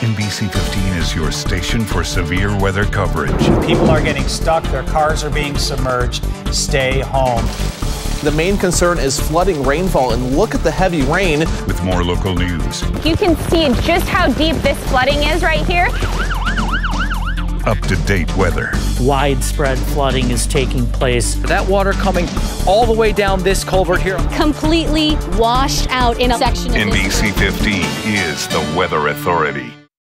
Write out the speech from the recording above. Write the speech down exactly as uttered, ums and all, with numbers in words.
N B C fifteen is your station for severe weather coverage. People are getting stuck, their cars are being submerged. Stay home. The main concern is flooding rainfall, and look at the heavy rain. With more local news. You can see just how deep this flooding is right here. Up-to-date weather. Widespread flooding is taking place. That water coming all the way down this culvert here. Completely washed out in a section of N B C fifteen is the Weather Authority.